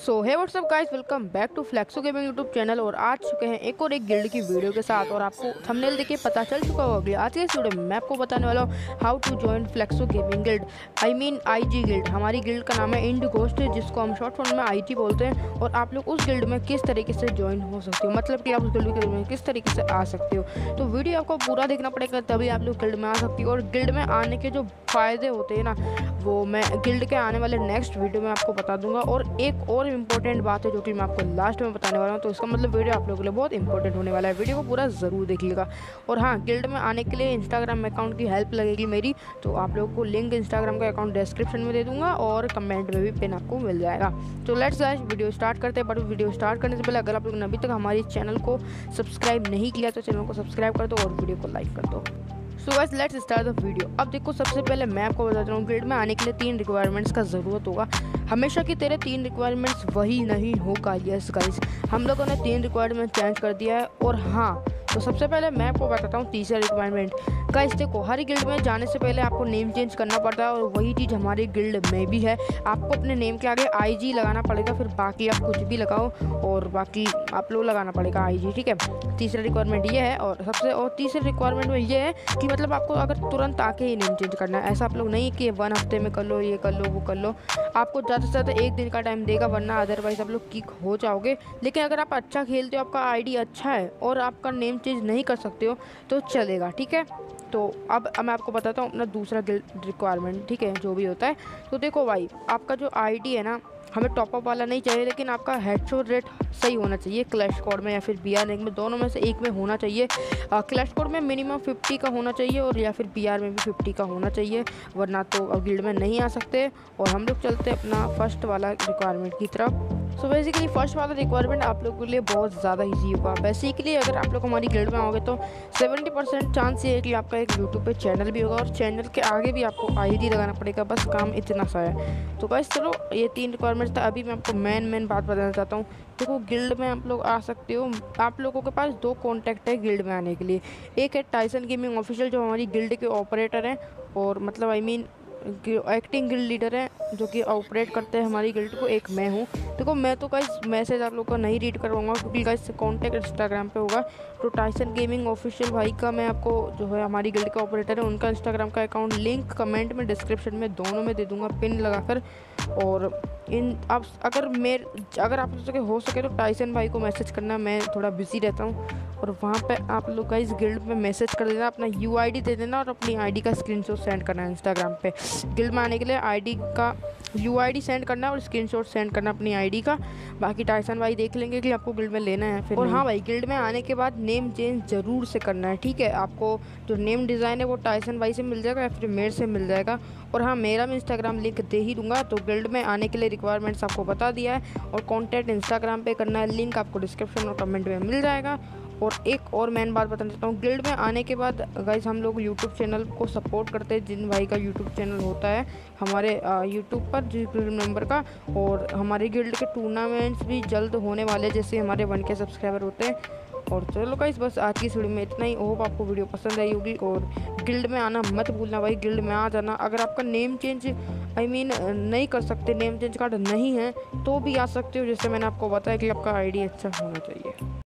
So hey what's up guys, welcome back to Flexo gaming YouTube channel. और आज चुके हैं एक गिल्ड की वीडियो के साथ। और आपको थंबनेल देख के पता चल चुका होगा। आज के इस वीडियो में मैं आपको बताने वाला हूँ how to join Flexo gaming guild, I mean IG guild. हमारी गिल्ड का नाम है इंड घोस्ट, जिसको हम शॉर्ट फॉर्म में आईजी बोलते हैं। और आप लोग उस गिल्ड में किस तरीके से ज्वाइन हो सकते हो, मतलब कि आप उस गिल्ड में किस तरीके से आ सकते हो। तो वीडियो आपको पूरा देखना पड़ेगा, तभी आप लोग गिल्ड में आ सकती हो। और गिल्ड में आने के जो फ़ायदे होते हैं ना, वो मैं गिल्ड के आने वाले नेक्स्ट वीडियो में आपको बता दूंगा। और एक और इम्पोर्टेंट बात है जो कि मैं आपको लास्ट में बताने वाला हूँ। तो इसका मतलब वीडियो आप लोगों के लिए बहुत इंपॉर्टेंट होने वाला है। वीडियो को पूरा ज़रूर देखिएगा। और हाँ, गिल्ड में आने के लिए इंस्टाग्राम अकाउंट की हेल्प लगेगी मेरी। तो आप लोगों को लिंक इंस्टाग्राम का अकाउंट डिस्क्रिप्शन में दे दूंगा और कमेंट में भी पिन आपको मिल जाएगा। तो लेट्स गाइस वीडियो स्टार्ट करते हैं। बट वीडियो स्टार्ट करने से पहले अगर आप लोगों ने अभी तक हमारे चैनल को सब्सक्राइब नहीं किया तो चैनल को सब्सक्राइब कर दो और वीडियो को लाइक कर दो। So guys let's start the video. अब देखो, सबसे पहले मैं आपको बताता हूँ गिल्ड में आने के लिए 3 रिक्वायरमेंट्स का ज़रूरत होगा। हमेशा की तेरे 3 रिक्वायरमेंट्स वही नहीं होगा। यस गाइस, हम लोगों ने 3 रिक्वायरमेंट चेंज कर दिया है। और हाँ, तो सबसे पहले मैं आपको बताता हूँ तीसरा रिक्वायरमेंट। गाइस देखो, हर गिल्ड में जाने से पहले आपको नेम चेंज करना पड़ता है। और वही चीज़ हमारी गिल्ड में भी है। आपको अपने नेम के आगे आईजी लगाना पड़ेगा, फिर बाकी आप कुछ भी लगाओ और बाकी आप लोग लगाना पड़ेगा आईजी, ठीक है। तीसरा रिक्वायरमेंट ये है। और तीसरे रिक्वायरमेंट में ये है कि मतलब आपको अगर तुरंत आके ही नेम चेंज करना है। ऐसा आप लोग नहीं कि 1 हफ्ते में कर लो, ये कर लो, वो कर लो। आपको ज़्यादा से ज़्यादा 1 दिन का टाइम देगा, वरना अदरवाइज आप लोग किक हो जाओगे। लेकिन अगर आप अच्छा खेलते हो, आपका आईडी अच्छा है और आपका नेम चेंज नहीं कर सकते हो तो चलेगा, ठीक है। तो अब मैं आपको बताता हूँ अपना दूसरा रिक्वायरमेंट, ठीक है, जो भी होता है। तो देखो भाई, आपका जो आईडी है ना, हमें टॉपअप वाला नहीं चाहिए, लेकिन आपका हेडशॉट रेट सही होना चाहिए। क्लैश स्क्वाड में या फिर बीआर रैंक में, दोनों में से एक में होना चाहिए। क्लैश स्क्वाड में मिनिमम 50 का होना चाहिए और या फिर बीआर में भी 50 का होना चाहिए, वरना तो अब गिल्ड में नहीं आ सकते। और हम लोग चलते हैं अपना फर्स्ट वाला रिक्वायरमेंट की तरफ। सो बेसिकली फर्स्ट वाला रिक्वायरमेंट आप लोगों के लिए बहुत ज़्यादा ईजी होगा। बेसिकली अगर आप लोग हमारी गिल्ड में आओगे तो 70% चांस ये है कि आपका एक यूट्यूब पे चैनल भी होगा और चैनल के आगे भी आपको आईडी लगाना पड़ेगा। बस काम इतना सा है। तो गाइस चलो, ये 3 रिक्वायरमेंट्स था। अभी मैं आपको मेन बात बताना चाहता हूँ। देखो, गिल्ड में आप लोग आ सकते हो। आप लोगों के पास 2 कॉन्टैक्ट है गिल्ड में आने के लिए। एक है टाइसन गेमिंग ऑफिशियल, जो हमारी गिल्ड के ऑपरेटर हैं और मतलब I mean acting guild leader है, जो कि ऑपरेट करते हैं हमारी गिल्ड को। एक मैं हूँ। देखो, मैं तो गाइस मैसेज आप लोग का नहीं रीड करवाऊंगा, क्योंकि गाइस कॉन्टैक्ट इंस्टाग्राम पे होगा। तो टाइसन गेमिंग ऑफिशियल भाई का मैं आपको, जो है हमारी गिल्ड का ऑपरेटर है, उनका इंस्टाग्राम का अकाउंट लिंक कमेंट में, डिस्क्रिप्शन में, दोनों में दे दूंगा पिन लगाकर। और आप अगर आप हो सके तो टाइसन भाई को मैसेज करना। मैं थोड़ा बिजी रहता हूँ। और वहाँ पे आप लोग गाइस गिल्ड में मैसेज कर देना, अपना यूआईडी दे देना और अपनी आईडी का स्क्रीनशॉट सेंड करना है इंस्टाग्राम पे। गिल्ड में आने के लिए आईडी का यूआईडी सेंड करना है और स्क्रीनशॉट सेंड करना अपनी आईडी का। बाकी टाइसन भाई देख लेंगे कि आपको गिल्ड में लेना है फिर। और हाँ भाई, गिल्ड में आने के बाद नेम चेंज ज़रूर से करना है, ठीक है। आपको जो नेम डिज़ाइन है वो टाइसन भाई से मिल जाएगा या फिर मेरे से मिल जाएगा। और हाँ, मेरा भी इंस्टाग्राम लिंक दे ही दूंगा। तो गिल्ड में आने के लिए रिक्वायरमेंट्स आपको बता दिया है। और कॉन्टैक्ट इंस्टाग्राम पे करना है, लिंक आपको डिस्क्रिप्शन और कमेंट में मिल जाएगा। और एक और मेन बात बताना चाहता हूँ, गिल्ड में आने के बाद गाइस हम लोग यूट्यूब चैनल को सपोर्ट करते हैं। जिन भाई का यूट्यूब चैनल होता है हमारे यूट्यूब पर, जिस नंबर का। और हमारे गिल्ड के टूर्नामेंट्स भी जल्द होने वाले, जैसे हमारे 1K सब्सक्राइबर होते हैं। और चलो गाइस, बस आज की इस वीडियो में इतना ही। होप आपको वीडियो पसंद आई होगी। और गिल्ड में आना मत भूलना भाई, गिल्ड में आ जाना। अगर आपका नेम चेंज नहीं कर सकते, नेम चेंज कार्ड नहीं है, तो भी आ सकते हो। जैसे मैंने आपको बताया कि आपका आईडी अच्छा होना चाहिए।